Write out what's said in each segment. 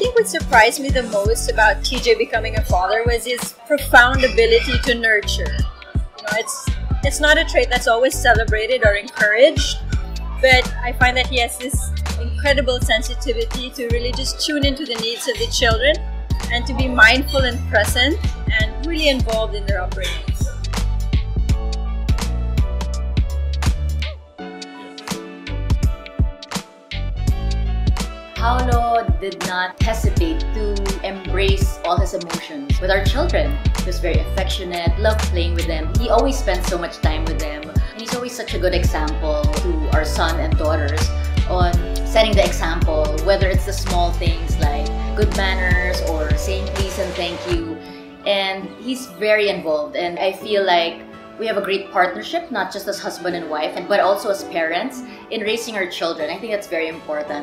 think what surprised me the most about TJ becoming a father was his profound ability to nurture. You know, it's not a trait that's always celebrated or encouraged, but I find that he has this incredible sensitivity to really just tune into the needs of the children and to be mindful and present and really involved in their upbringing. Paolo did not hesitate to embrace all his emotions with our children. He was very affectionate, loved playing with them. He always spent so much time with them. And he's always such a good example to our son and daughters on setting the example, whether it's the small things like good manners or saying please and thank you. And he's very involved, and I feel like we have a great partnership, not just as husband and wife, but also as parents in raising our children. I think that's very important.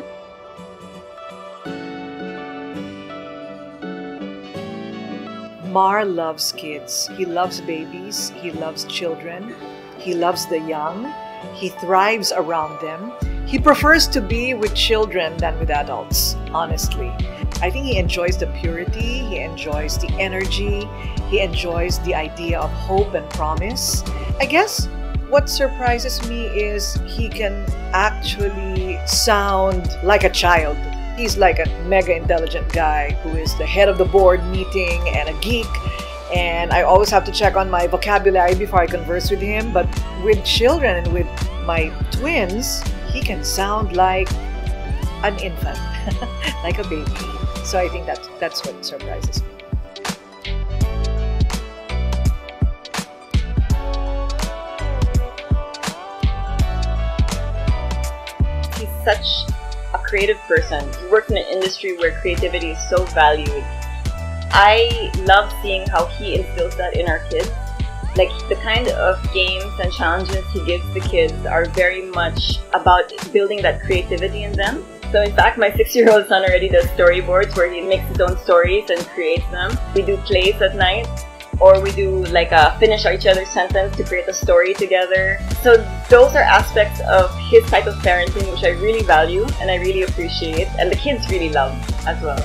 Mar loves kids. He loves babies. He loves children. He loves the young. He thrives around them. He prefers to be with children than with adults, honestly. I think he enjoys the purity. He enjoys the energy. He enjoys the idea of hope and promise. I guess what surprises me is he can actually sound like a child. He's like a mega intelligent guy who is the head of the board meeting and a geek. And I always have to check on my vocabulary before I converse with him. But with children and with my twins, he can sound like an infant, like a baby. So I think that's what surprises me. He's such a creative person. He works in an industry where creativity is so valued. I love seeing how he instills that in our kids. Like, the kind of games and challenges he gives the kids are very much about building that creativity in them. So in fact, my 6-year-old son already does storyboards where he makes his own stories and creates them. We do plays at night, or we do like a finish each other's sentence to create a story together. So those are aspects of his type of parenting which I really value and I really appreciate, and the kids really love as well.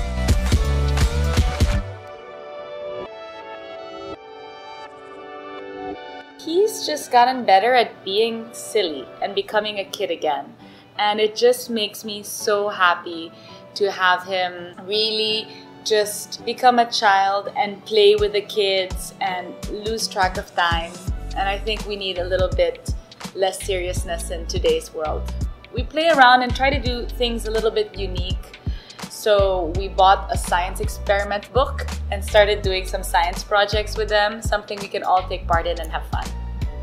He's just gotten better at being silly and becoming a kid again. And it just makes me so happy to have him really just become a child and play with the kids and lose track of time. And I think we need a little bit less seriousness in today's world. We play around and try to do things a little bit unique. So we bought a science experiment book and started doing some science projects with them, something we can all take part in and have fun.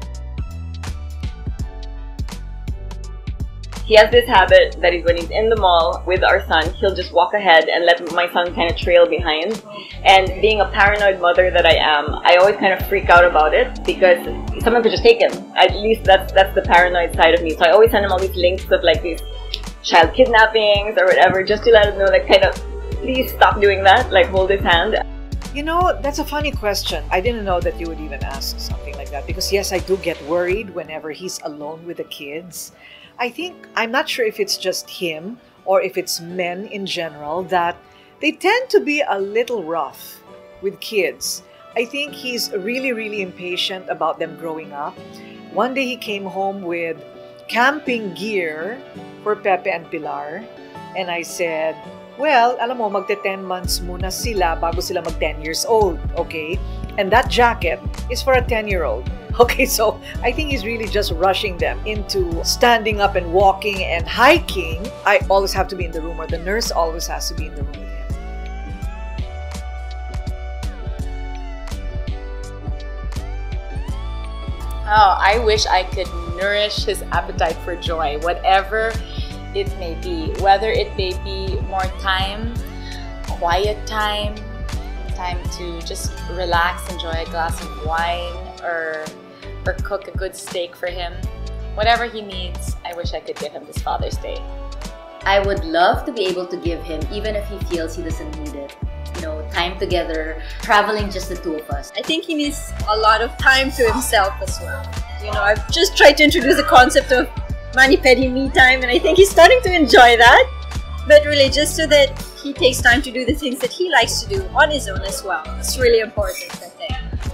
He has this habit that is when he's in the mall with our son, he'll just walk ahead and let my son kind of trail behind. And being a paranoid mother that I am, I always kind of freak out about it because someone could just take him. At least that's the paranoid side of me. So I always send him all these links of like these child kidnappings or whatever, just to let him know, like, kind of, please stop doing that, like hold his hand. You know, that's a funny question. I didn't know that you would even ask something like that because yes, I do get worried whenever he's alone with the kids. I'm not sure if it's just him or if it's men in general that they tend to be a little rough with kids. I think he's really, really impatient about them growing up. One day he came home with camping gear for Pepe and Pilar. And I said, well, alam mo, magte-10 months muna sila bago sila mag-10 years old, okay? And that jacket is for a 10-year-old. Okay, so I think he's really just rushing them into standing up and walking and hiking. I always have to be in the room, or the nurse always has to be in the room with him. Oh, I wish I could nourish his appetite for joy, whatever it may be. Whether it may be more time, quiet time, time to just relax, enjoy a glass of wine, or cook a good steak for him. Whatever he needs, I wish I could give him this Father's Day. I would love to be able to give him, even if he feels he doesn't need it, you know, time together, traveling just the two of us. I think he needs a lot of time to himself as well. You know, I've just tried to introduce the concept of mani-pedi me time, and I think he's starting to enjoy that. But really, just so that he takes time to do the things that he likes to do on his own as well. It's really important, I think.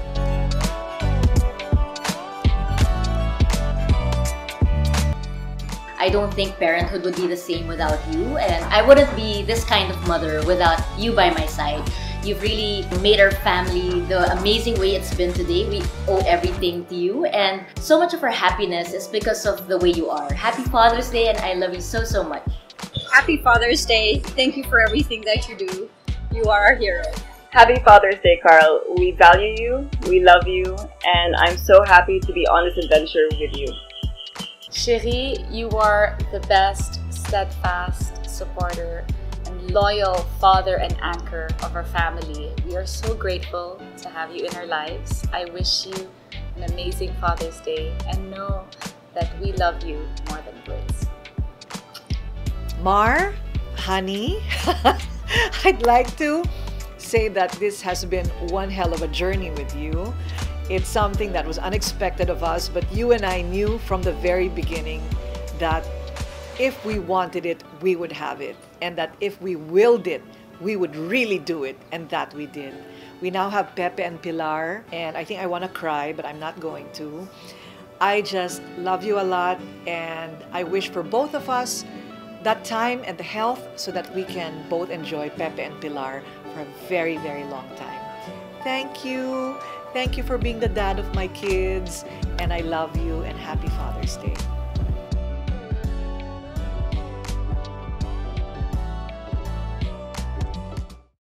I don't think parenthood would be the same without you, and I wouldn't be this kind of mother without you by my side. You've really made our family the amazing way it's been today. We owe everything to you, and so much of our happiness is because of the way you are. Happy Father's Day, and I love you so, so much. Happy Father's Day. Thank you for everything that you do. You are our hero. Happy Father's Day, Carl. We value you, we love you, and I'm so happy to be on this adventure with you. Chérie, you are the best, steadfast supporter and loyal father and anchor of our family. We are so grateful to have you in our lives. I wish you an amazing Father's Day, and know that we love you more than words. Mar, honey, I'd like to say that this has been one hell of a journey with you. It's something that was unexpected of us, but you and I knew from the very beginning that if we wanted it, we would have it. And that if we willed it, we would really do it. And that we did. We now have Pepe and Pilar, and I think I want to cry, but I'm not going to. I just love you a lot, and I wish for both of us that time and the health so that we can both enjoy Pepe and Pilar for a very, very long time. Thank you. Thank you for being the dad of my kids, and I love you, and happy Father's Day.